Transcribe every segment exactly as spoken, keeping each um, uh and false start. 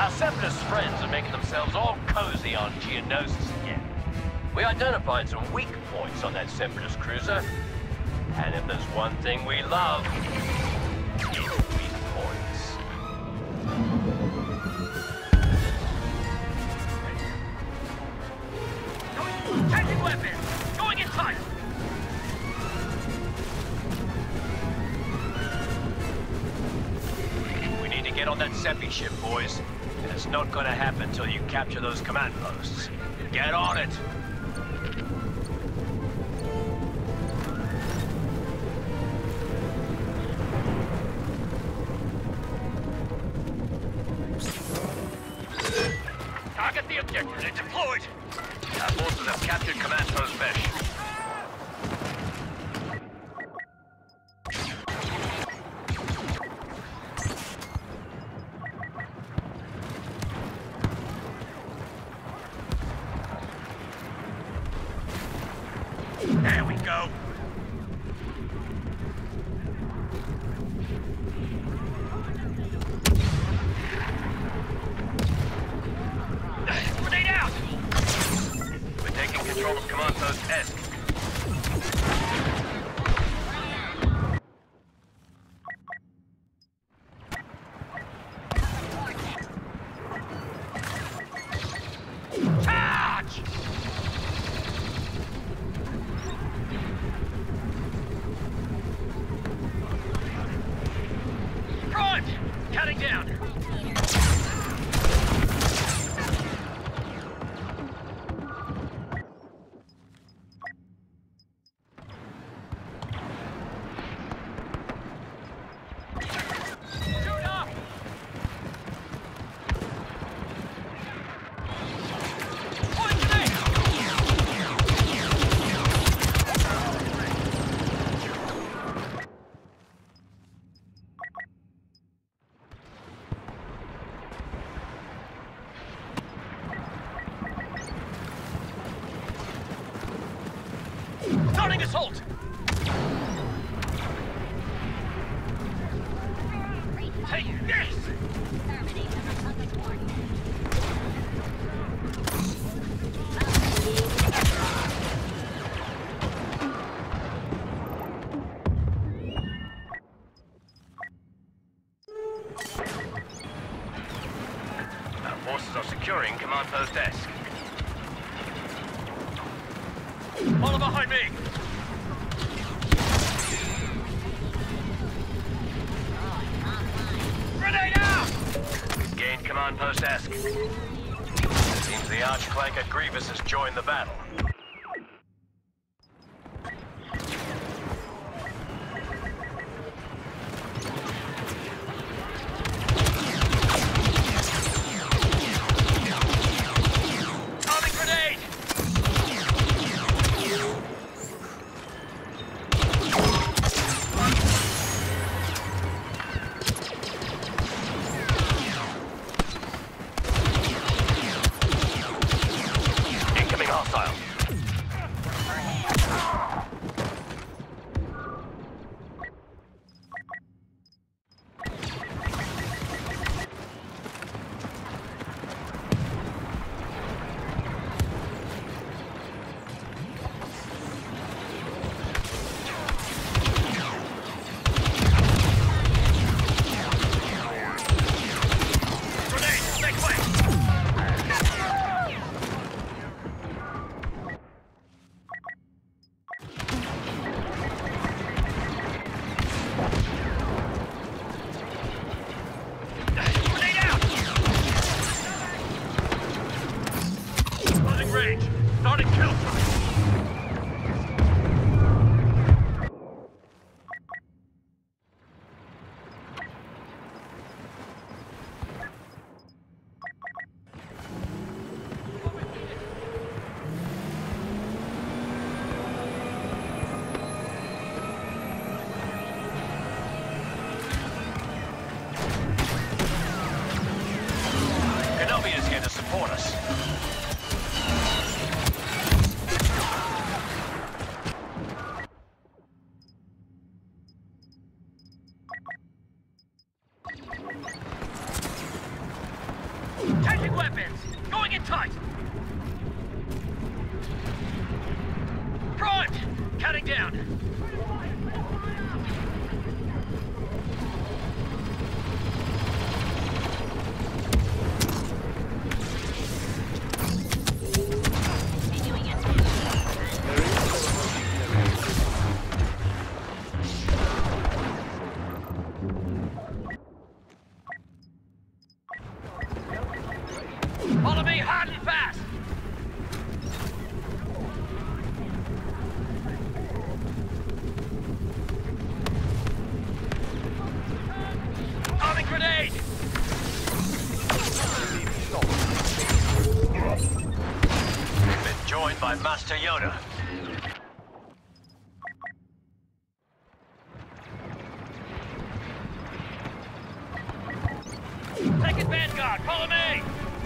Our Separatist friends are making themselves all cozy on Geonosis again. We identified some weak points on that Separatist cruiser. And if there's one thing we love, it's weak points. Changing weapon! Going in tight! We need to get on that Seppi ship, boys. And it's not gonna happen until you capture those command posts. Get on it! Target the objective. They're deployed. Our forces have captured command post Mesh. There we go. Grenade out! We're taking control of command post Esk. Charge! Front! Cutting down. Shoot up! Point grenade! Starting assault! Take this! Our forces are securing command post Esk. Follow behind me! Grenade out! We've gained command post Esk. Seems the Archclanker Grievous has joined the battle. Arming grenade! Incoming hostile. Grenade! Make way! Grenade out! Closing range. Starting kill time. Kenobi is here to support us. Changing weapons! Going in tight! Primed! Cutting down! Follow me hard and fast! Arming grenade! Been joined by Master Yoda. Second Vanguard, follow me!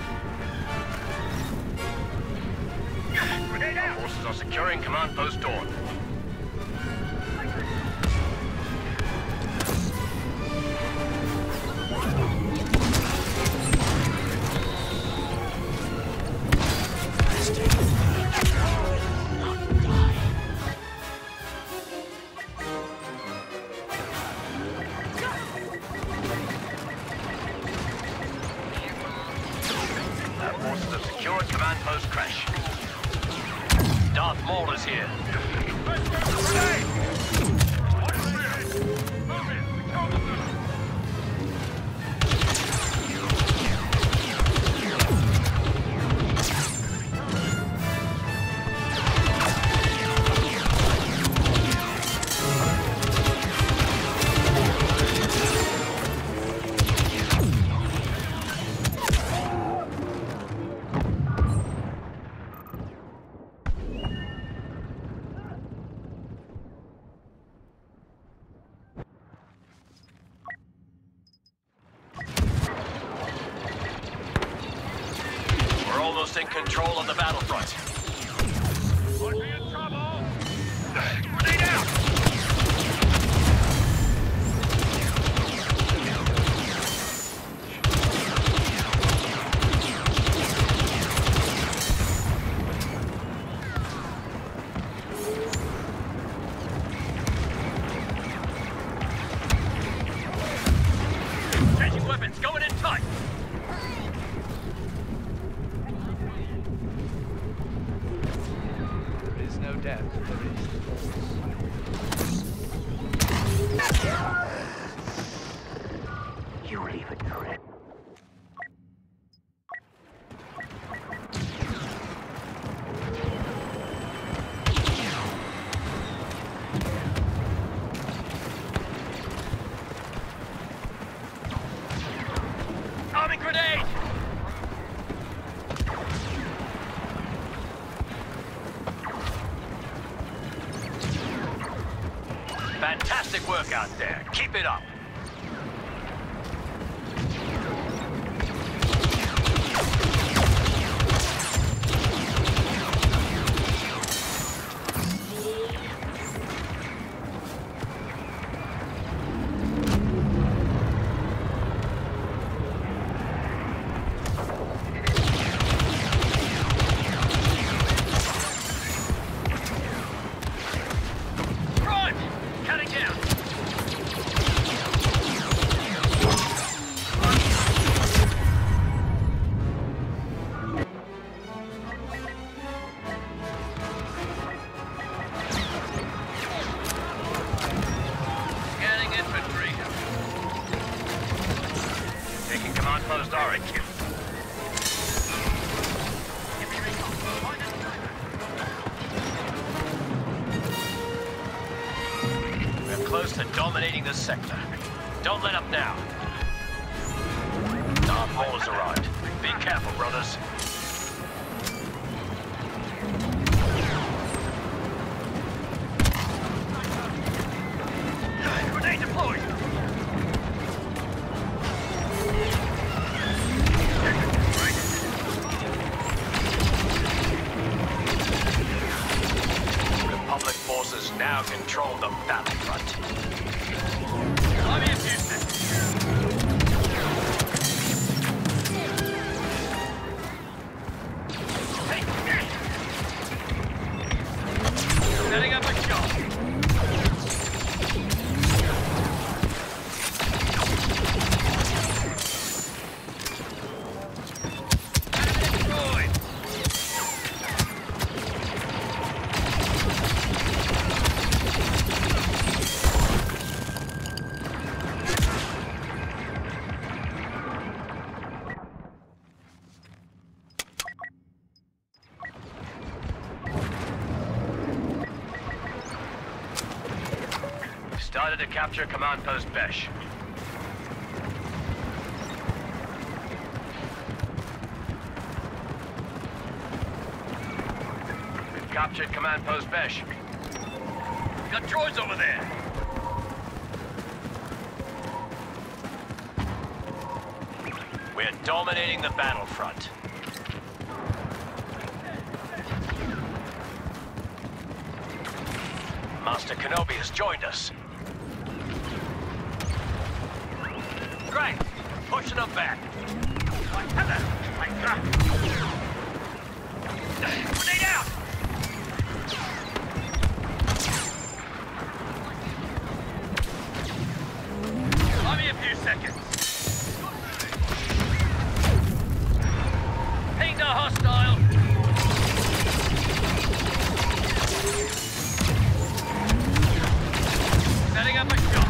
Grenade Our out! forces are securing Command Post Dawn. Our forces have secured Command Post Crash. Darth Maul is here. We're almost in control of the battlefront. We're in trouble! Grenade out! Changing weapons, going in tight! There is no death, there is You leave it to it. Arming grenade! Fantastic work out there. Keep it up. Primed! Cutting down! Scanning infantry. Taking Command Post Orange. We're close to dominating this sector. Don't let up now. Darth Maul has arrived. Be careful, brothers. Grenade deployed! Republic forces now control the battlefront. I'm in Houston. started to capture Command Post Besh. We've captured Command Post Besh. Got droids over there. We're dominating the battlefront. Master Kenobi has joined us. Great! Pushing them back. Grenade out! Give me a few seconds. Pinged a hostile. Setting up a shot.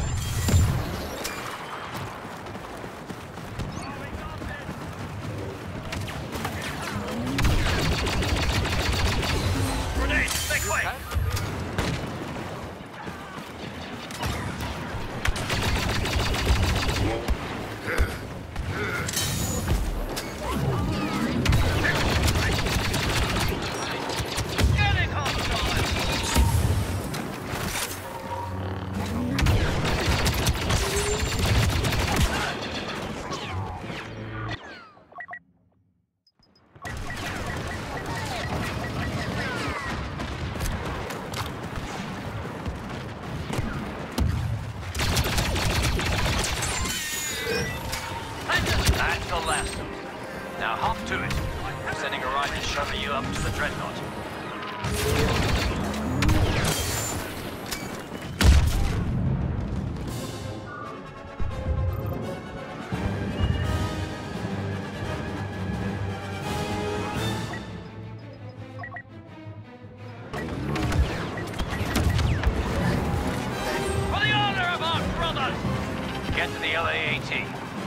Grenade, make way. Getting hostile. That's the last of them. Now hop to it. I'm sending a ride to shuttle you up to the Dreadnought. For the honor of our brothers! Get to the L A A T.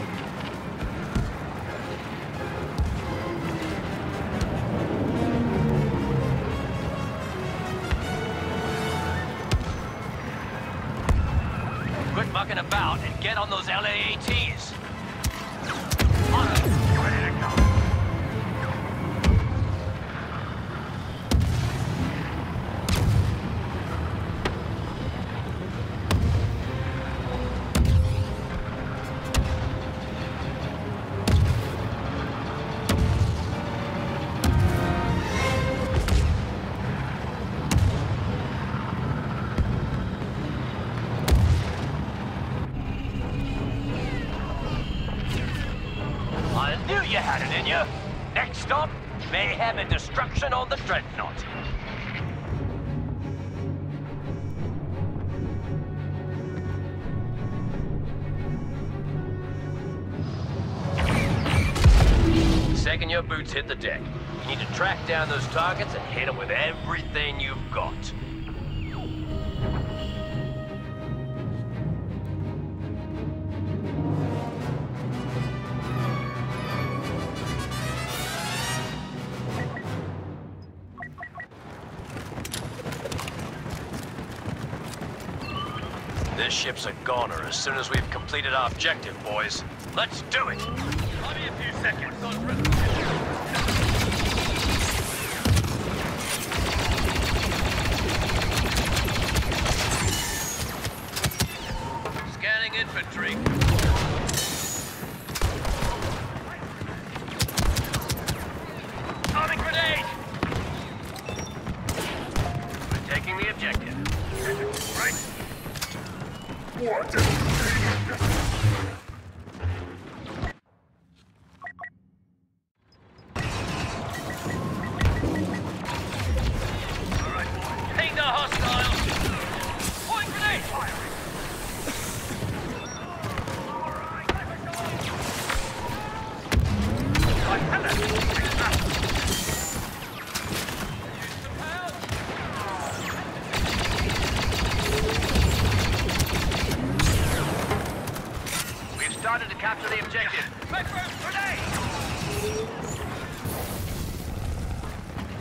Quit mucking about and get on those L A A Ts. On it. Ready to go. I knew you had it in you. Next stop, mayhem and destruction on the Dreadnought. Second your boots hit the deck, you need to track down those targets and hit them with everything you've got. This ship's a goner as soon as we've completed our objective, boys. Let's do it! Give me a few seconds. Scanning infantry. Arming grenade! We're taking the objective. Right. Ping the hostile! Point grenade! We've started to capture the objective. Backroom grenade!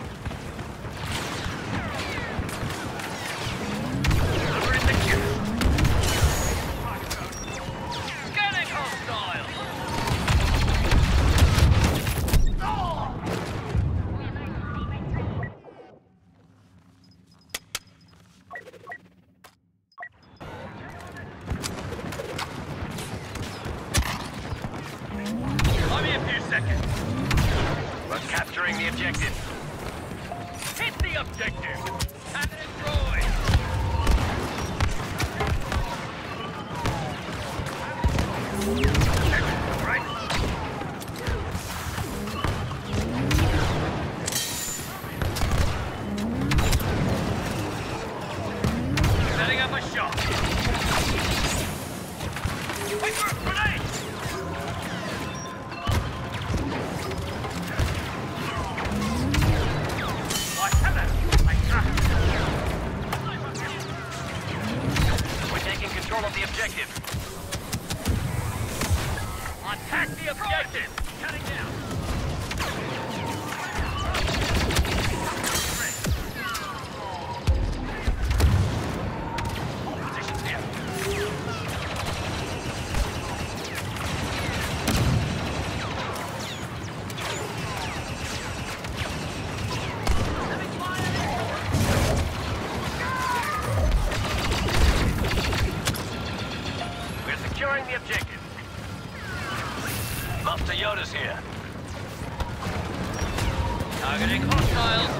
Delivering the kill. seconds. We're capturing the objective. Hit the objective. Cannon destroyed. Right. Setting up a shot. Wait for a grenade! I have it! I got it! We're taking control of the objective. Attack the objective! Cutting down! Positions here. We're securing the objective. Master Yoda's here. Targeting hostiles.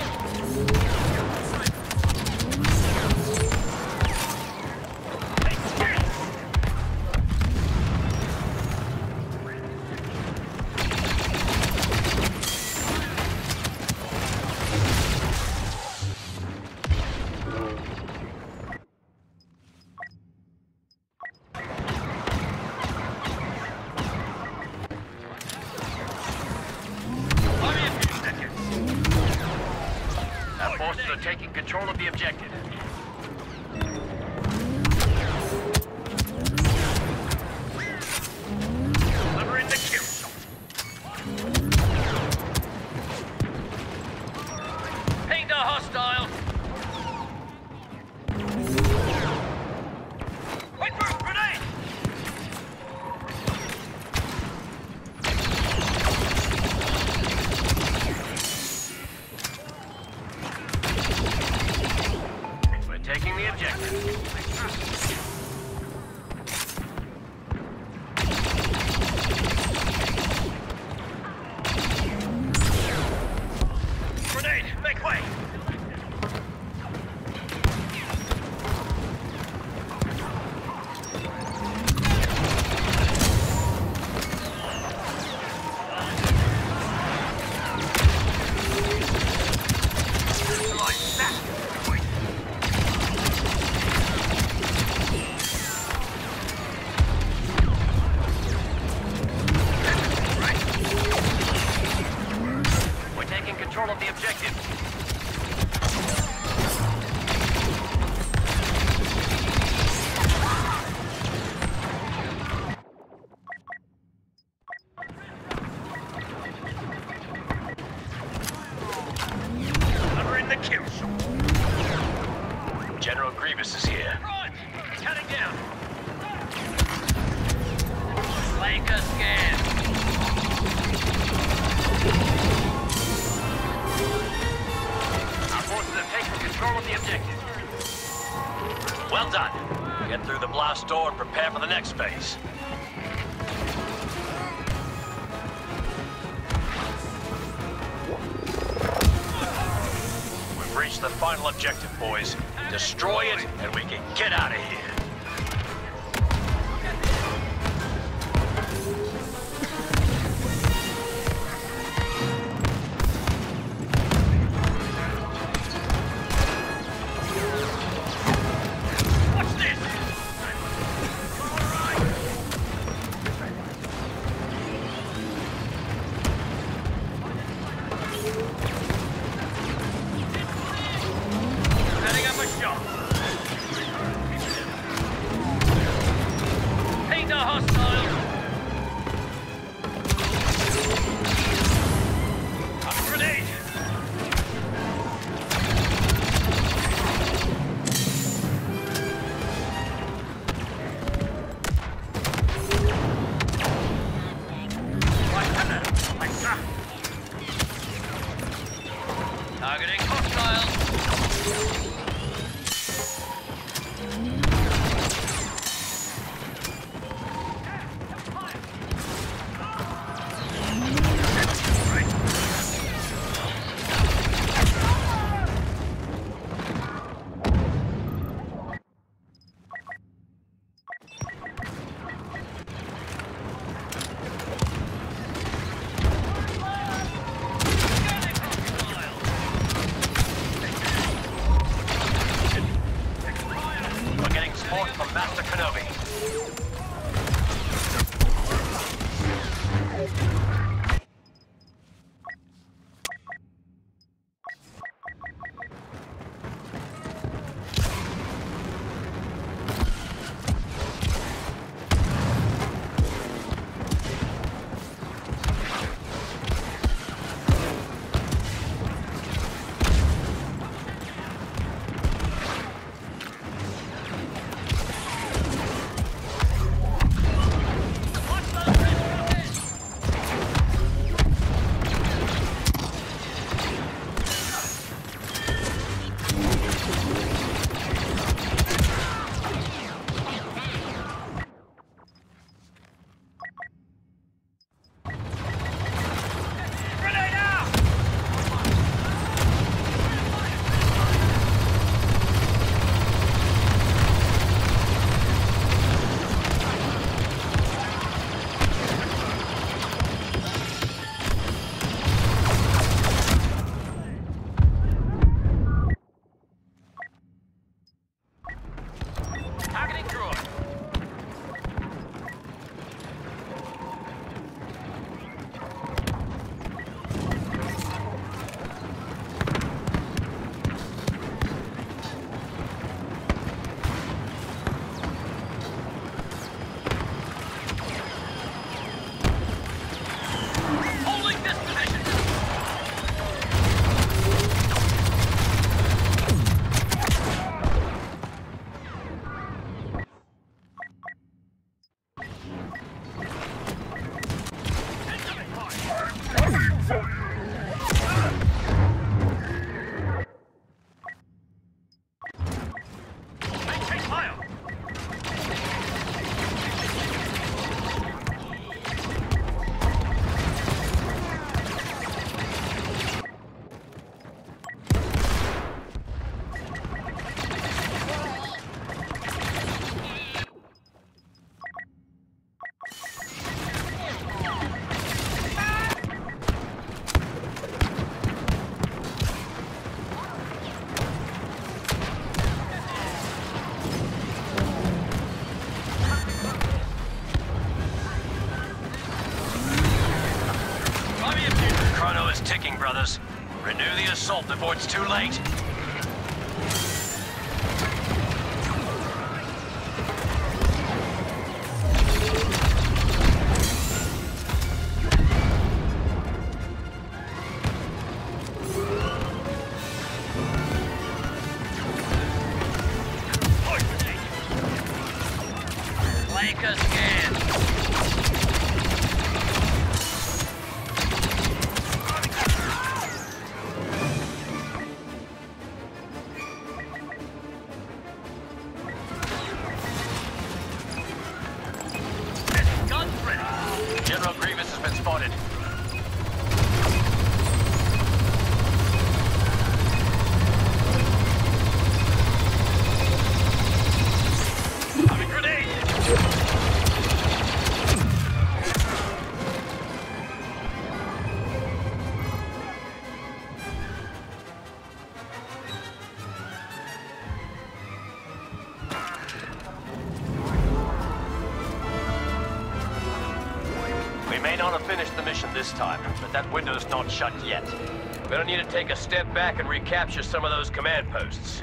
Our forces are taking control of the objective. Delivering the kill shot. Pinged a hostile. Wait for a grenade! We're taking the objective. Grenade, make way! Like that! Wait. We're taking control of the objective. Delivering the kill shot. General Grievous is here. Run! Cutting down. Like a scan. Our forces have taken control of the objective. Well done. Get through the blast door and prepare for the next phase. We've reached the final objective, boys. Destroy it, and we can get out of here. Watch this! Setting up a shot. is ticking, brothers. Renew the assault before it's too late. Flank us again. General Grievous has been spotted. Having grenade! We may not have finished the mission this time, but that window's not shut yet. We're gonna need to take a step back and recapture some of those command posts.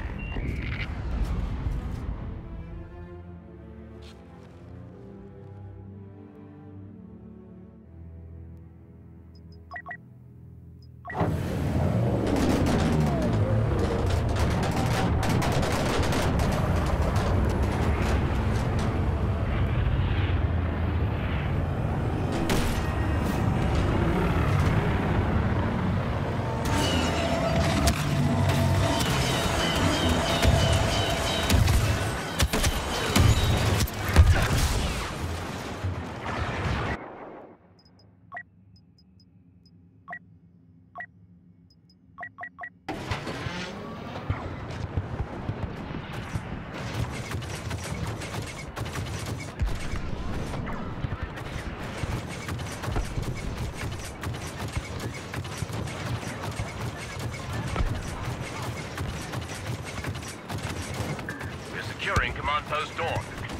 Securing command post door.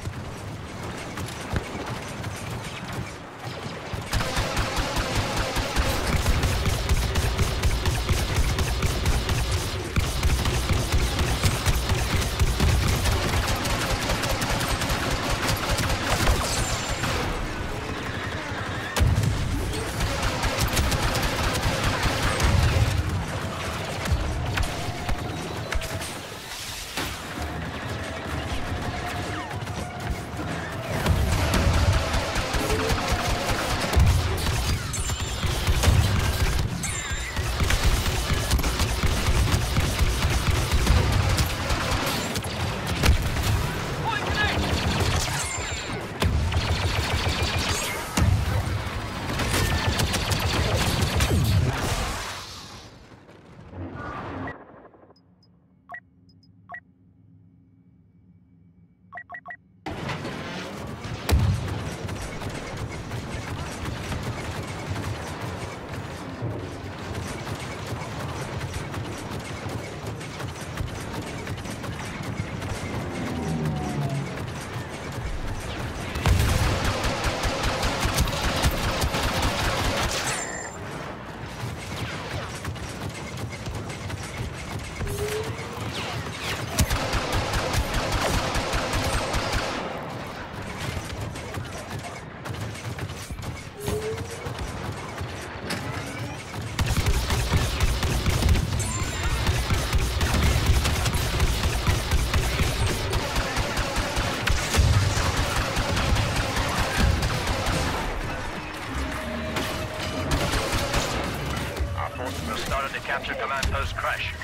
Capture command post crash.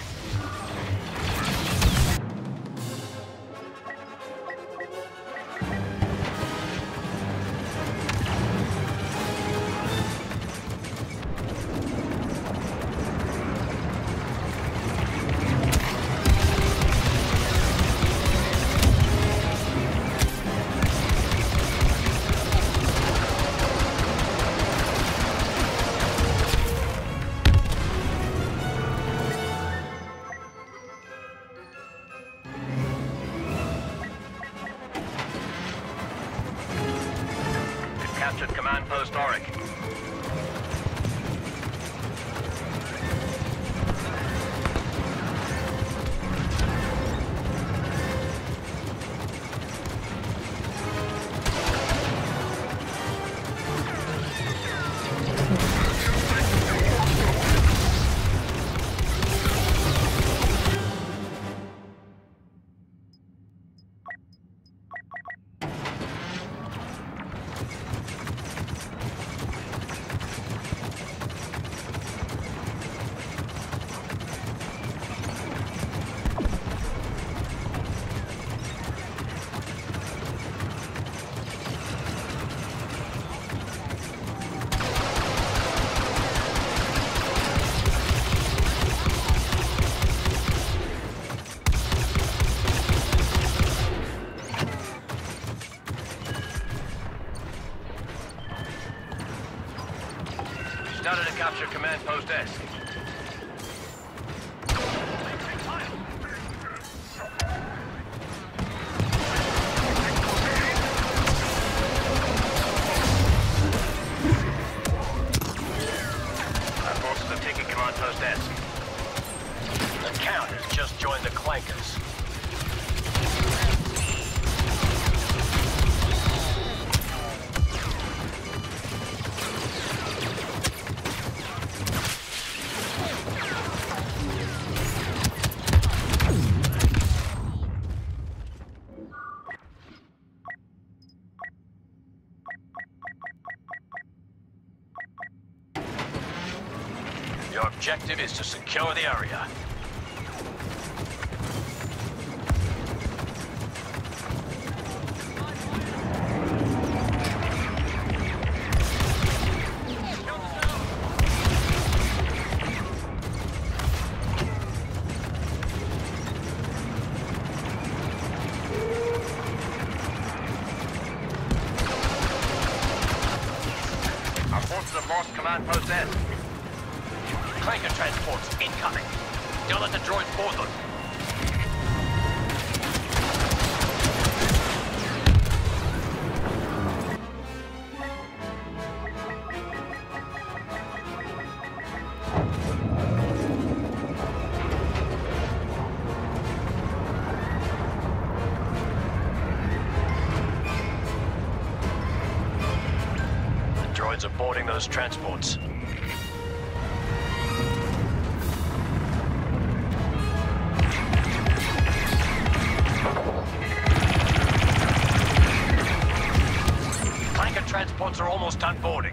Captured command post Auric. started to capture Command Post S. Our forces have taken Command Post S. The Count has just joined the Clankers. Your objective is to secure the area. Our forces have lost Command Post S. Clanker transports incoming. Don't let the droids board them. The droids are boarding those transports. Transports are almost done boarding.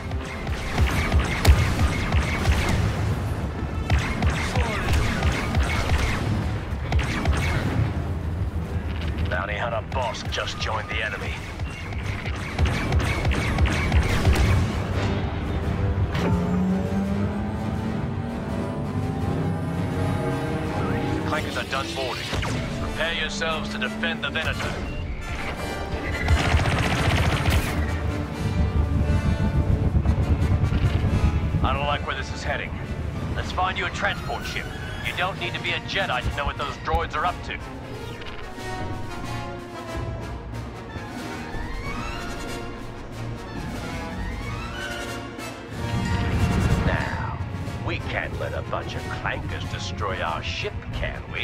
Bounty Hunter Boss just joined the enemy. Clankers are done boarding. Prepare yourselves to defend the Venator. I don't like where this is heading. Let's find you a transport ship. You don't need to be a Jedi to know what those droids are up to. Now, we can't let a bunch of clankers destroy our ship, can we?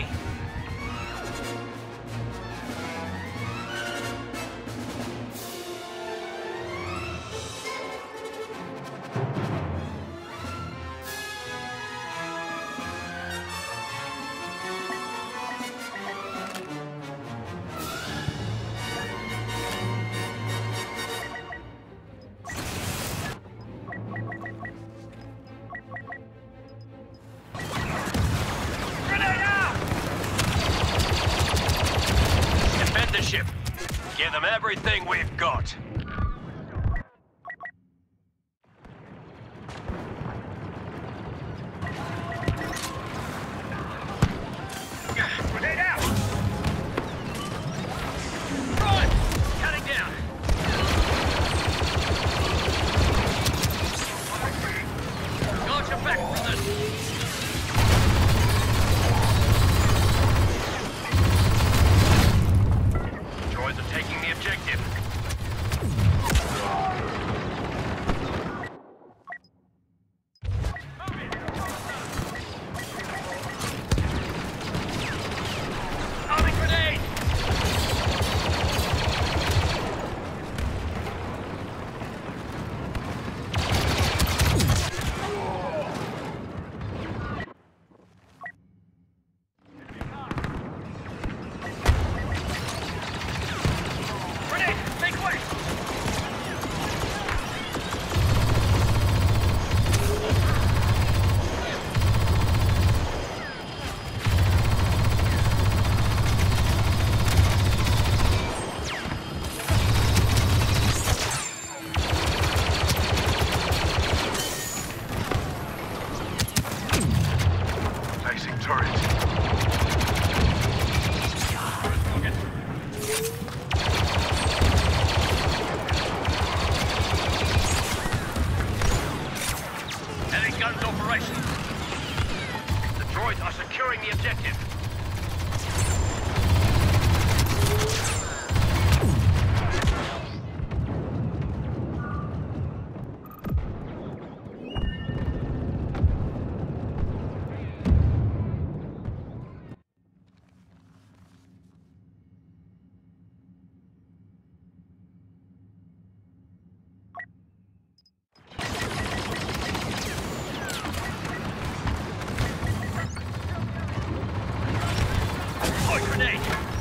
Ship. Give them everything we've got. Grenade out! Right! Cutting down! Got your back, brothers! Taking the objective. Droids are securing the objective. Grenade!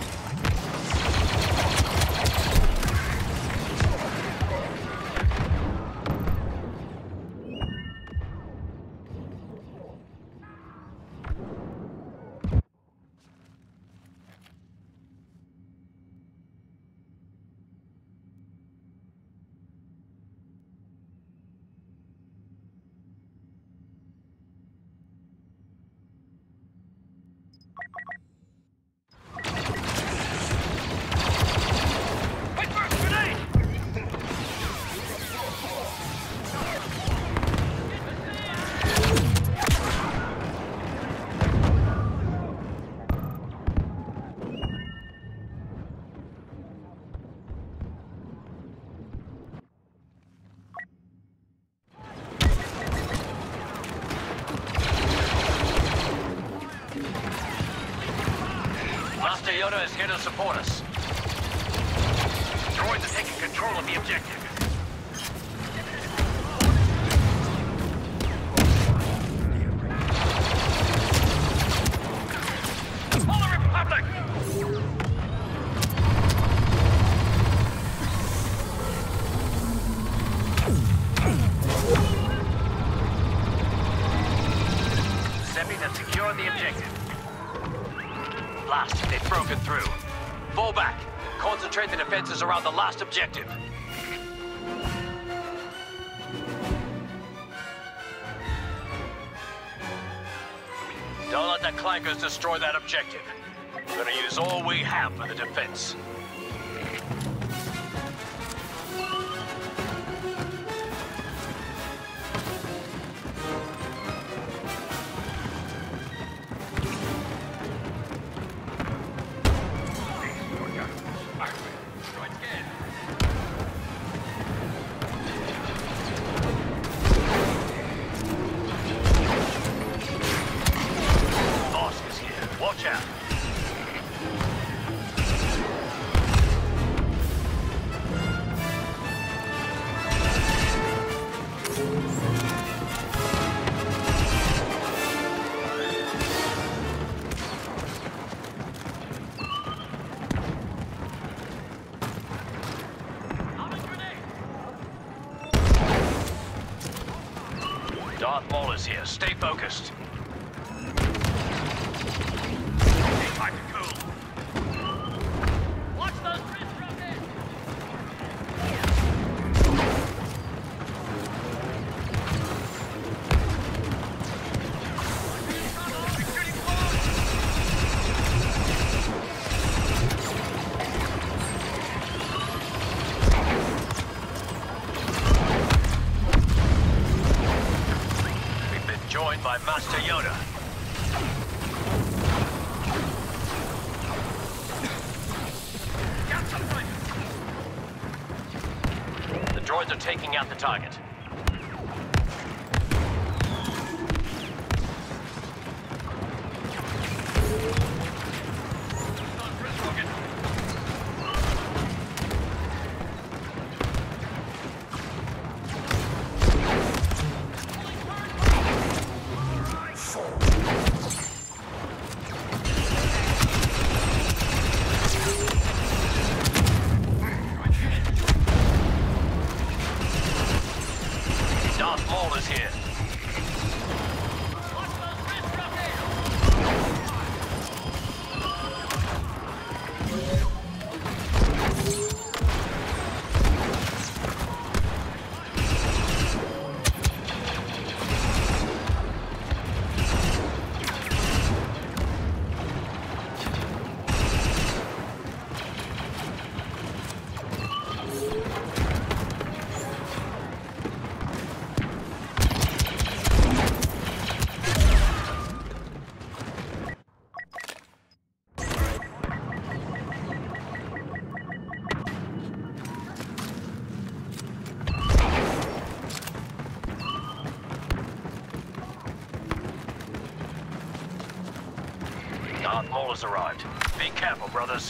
Master Yoda is here to support us. Droids are taking control of the objective. For the Republic! Semis have secured the objective. Blast, they've broken through. Fall back. Concentrate the defenses around the last objective. Don't let the clankers destroy that objective. We're gonna use all we have for the defense. Watch out. Darth Maul is here. Stay focused. Joined by Master Yoda. The droids are taking out the target. Darth Maul is here. Darth Maul has arrived. Be careful, brothers.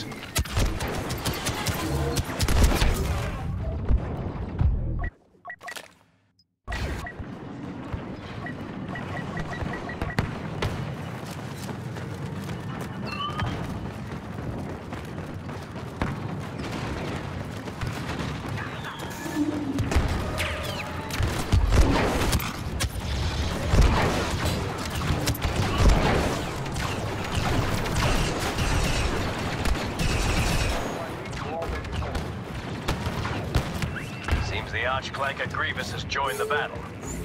The Archclanker Grievous has joined the battle.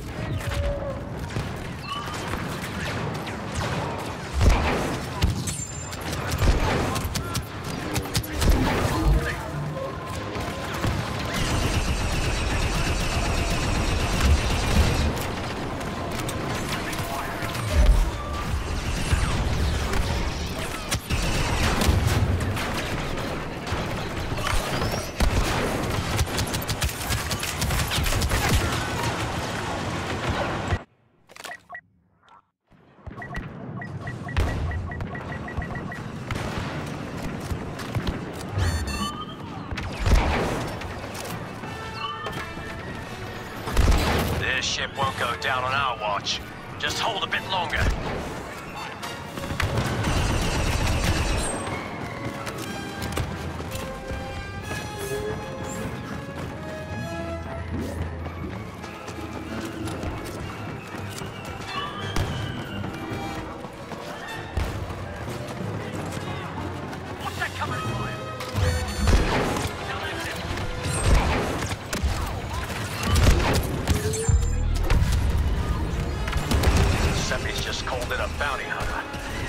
This ship won't go down on our watch. Just hold a bit longer. What's that covering fire? Seppi's just called in a bounty hunter.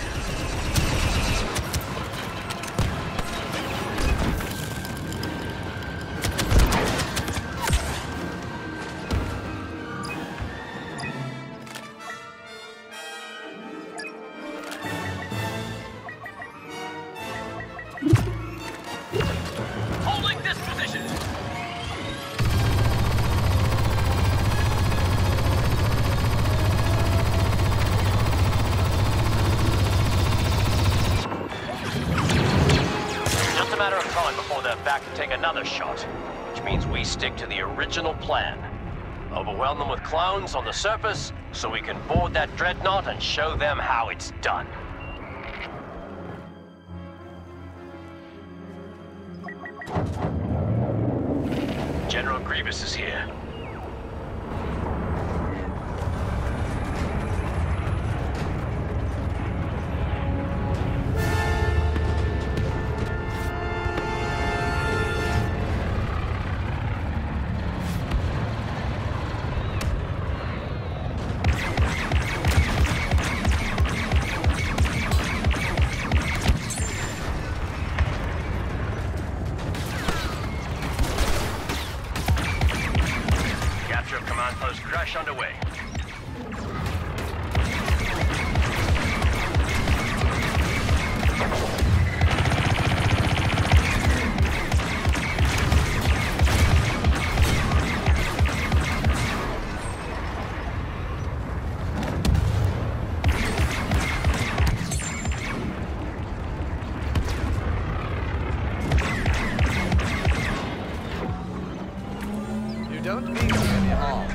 Holding this position! Just a matter of time before they're back to take another shot, which means we stick to the original plan. Overwhelm them with clones on the surface, so we can board that dreadnought and show them how it's done. General Grievous is here. Capture of command post crash underway. You don't mean to any harm.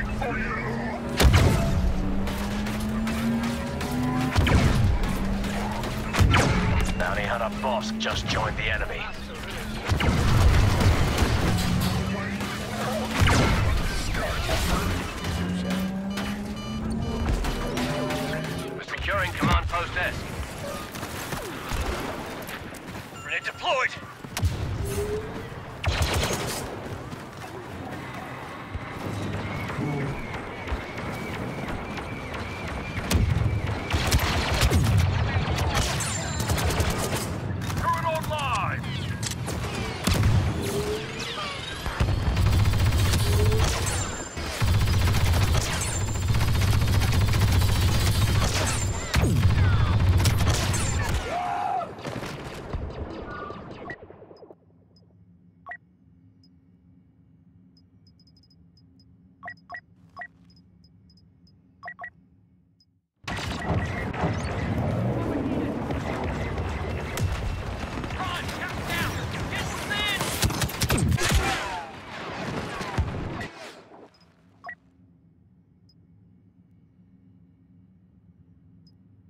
Bounty hunter Bosk just joined the enemy. We're securing command post S. Grenade deployed!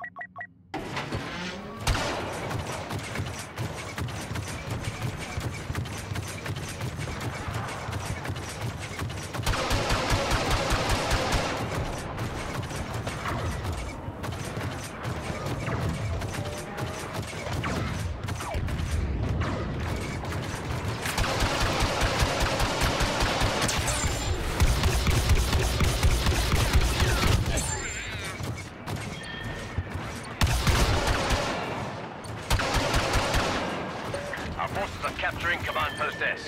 Capturing Command Post Esk.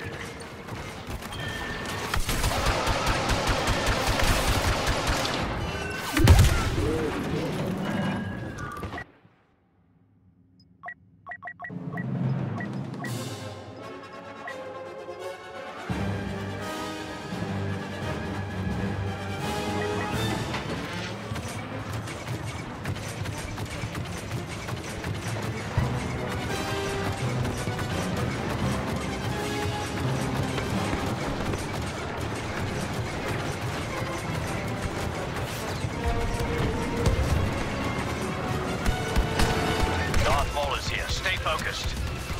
Focused.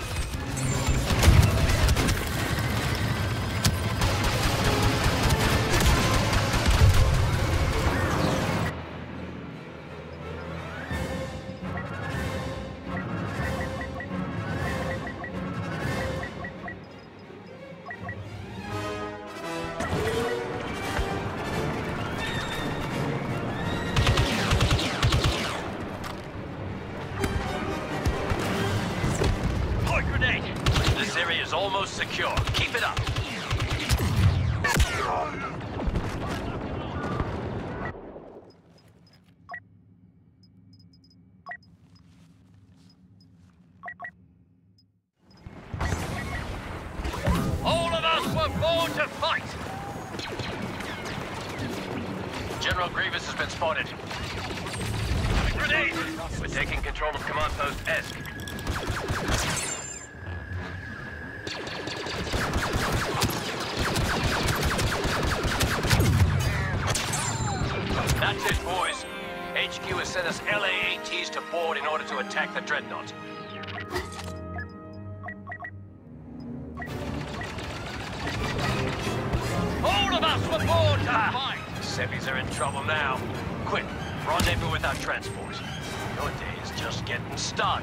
This area is almost secure. Keep it up. All of us were born to fight! General Grievous has been spotted. Grenade! We're taking control of Command Post Esk. That's it, boys. H Q has sent us L A A Ts to board in order to attack the Dreadnought. All of us were born to fight! Sevis are in trouble now. Quick, rendezvous with our transport. Your day is just getting started.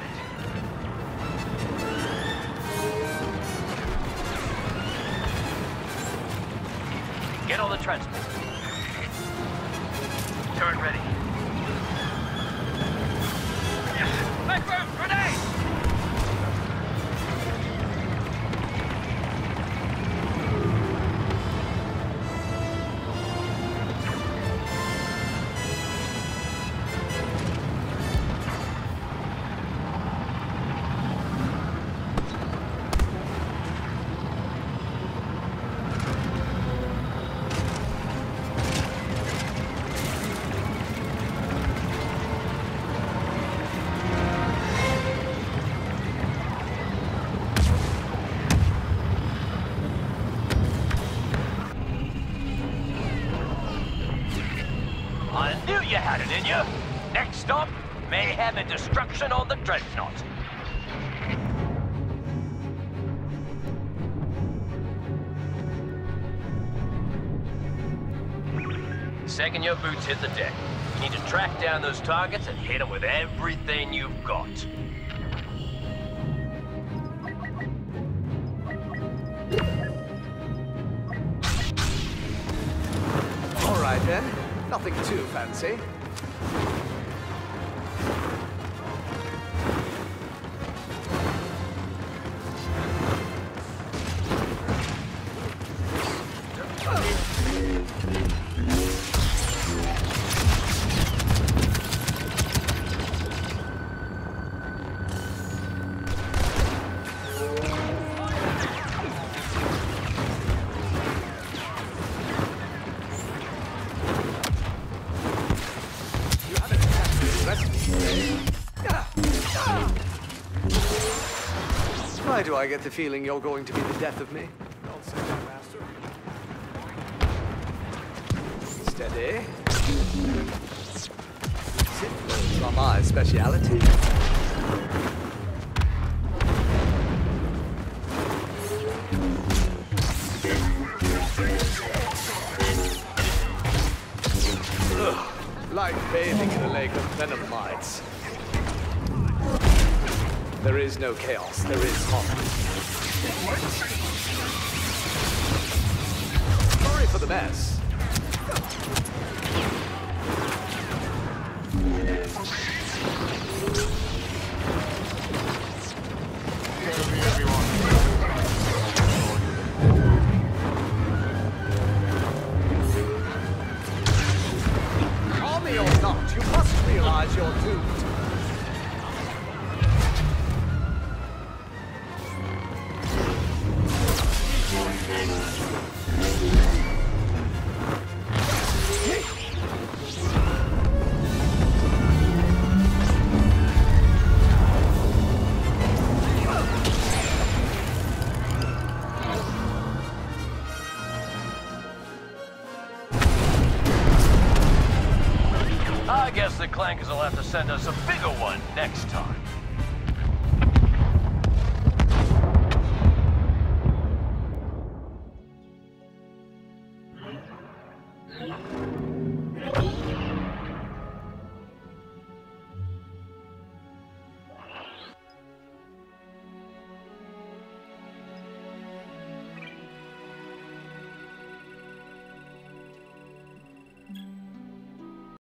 Get on the transport. Turret ready. Back room, grenade! I knew you had it in you. Next stop, mayhem and destruction on the Dreadnought. Second your boots hit the deck, you need to track down those targets and hit them with everything you've got. All right then. Nothing too fancy. Why do I get the feeling you're going to be the death of me? Don't say that, Master. Steady. Sit low, are my speciality. Ugh, like bathing in a lake of venom mites. There is no chaos, there is harmony. Sorry for the mess. Army or not, you must realize you're doomed. I guess the Clankers will have to send us a bigger one next time.